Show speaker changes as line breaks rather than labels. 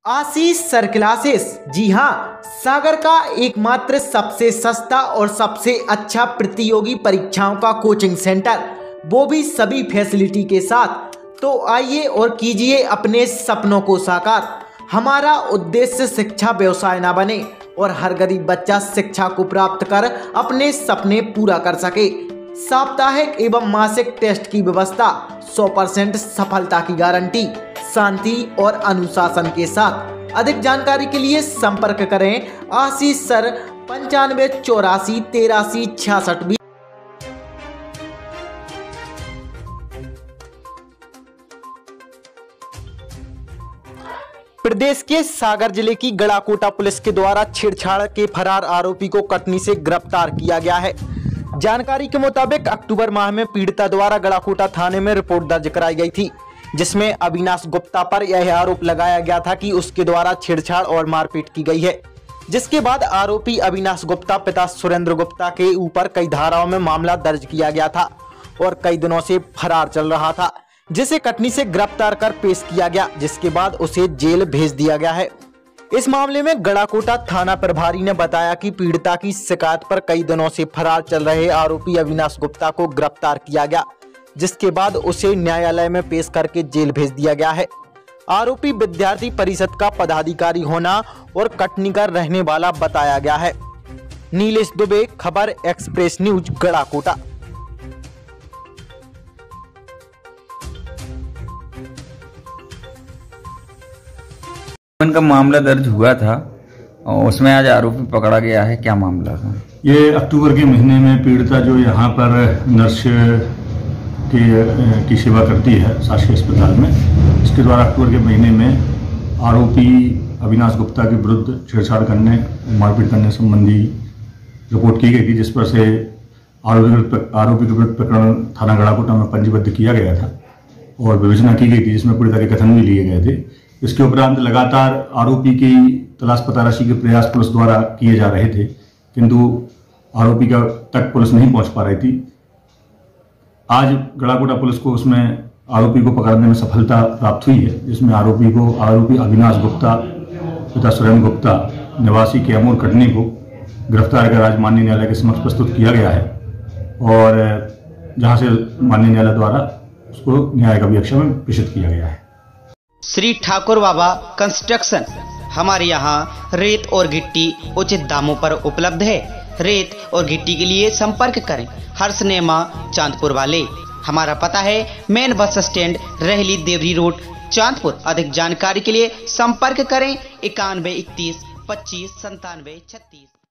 आशीष sir classes, जी हाँ, सागर का एकमात्र सबसे सस्ता और सबसे अच्छा प्रतियोगी परीक्षाओं का कोचिंग सेंटर, वो भी सभी फैसिलिटी के साथ। तो आइए और कीजिए अपने सपनों को साकार। हमारा उद्देश्य शिक्षा व्यवसाय ना बने और हर गरीब बच्चा शिक्षा को प्राप्त कर अपने सपने पूरा कर सके। साप्ताहिक एवं मासिक टेस्ट की व्यवस्था, 100% सफलता की गारंटी, शांति और अनुशासन के साथ। अधिक जानकारी के लिए संपर्क करें आशीष सर 95 84 83 66 20। प्रदेश के सागर जिले की गड़ाकोटा पुलिस के द्वारा छेड़छाड़ के फरार आरोपी को कटनी से गिरफ्तार किया गया है। जानकारी के मुताबिक अक्टूबर माह में पीड़िता द्वारा गड़ाकोटा थाने में रिपोर्ट दर्ज कराई गई थी, जिसमें अविनाश गुप्ता पर यह आरोप लगाया गया था कि उसके द्वारा छेड़छाड़ और मारपीट की गई है। जिसके बाद आरोपी अविनाश गुप्ता पिता सुरेंद्र गुप्ता के ऊपर कई धाराओं में मामला दर्ज किया गया था और कई दिनों से फरार चल रहा था, जिसे कटनी से गिरफ्तार कर पेश किया गया, जिसके बाद उसे जेल भेज दिया गया है। इस मामले में गड़ाकोटा थाना प्रभारी ने बताया कि पीड़िता की शिकायत पर कई दिनों से फरार चल रहे आरोपी अविनाश गुप्ता को गिरफ्तार किया गया, जिसके बाद उसे न्यायालय में पेश करके जेल भेज दिया गया है। आरोपी विद्यार्थी परिषद का पदाधिकारी होना और कटनी का रहने वाला बताया गया है। नीलेश दुबे, खबर एक्सप्रेस न्यूज, गड़ाकोटा।
का मामला दर्ज हुआ था और उसमें आज आरोपी पकड़ा गया है। क्या मामला था?
ये अक्टूबर के महीने में पीड़िता जो यहाँ पर नर्स की सेवा करती है शासकीय अस्पताल में, इसके द्वारा अक्टूबर के महीने में आरोपी अविनाश गुप्ता के विरुद्ध छेड़छाड़ करने, मारपीट करने संबंधी रिपोर्ट की गई थी, जिस पर से आरोपी के विरुद्ध प्रकरण थाना गड़ाकोटा में पंजीबद्ध किया गया था और विवेचना की गई थी, जिसमें पीड़िता के कथन भी लिए गए थे। इसके उपरांत लगातार आरोपी की तलाश पताराशी के प्रयास पुलिस द्वारा किए जा रहे थे, किंतु आरोपी का तक पुलिस नहीं पहुंच पा रही थी। आज गड़ाकोटा पुलिस को उसमें आरोपी को पकड़ने में सफलता प्राप्त हुई है, जिसमें आरोपी अविनाश गुप्ता पिता सुरेंद्र गुप्ता निवासी कैमूर कटनी को गिरफ्तार कर आज माननीय न्यायालय के समक्ष प्रस्तुत किया गया है और जहां से माननीय न्यायालय द्वारा उसको न्याय कक्षा में प्रेषित किया गया है।
श्री ठाकुर बाबा कंस्ट्रक्शन, हमारे यहाँ रेत और गिट्टी उचित दामों पर उपलब्ध है। रेत और गिट्टी के लिए संपर्क करें हर सिनेमा चांदपुर वाले। हमारा पता है मेन बस स्टैंड, रहली देवरी रोड, चांदपुर। अधिक जानकारी के लिए संपर्क करें 91 31 25 97 36।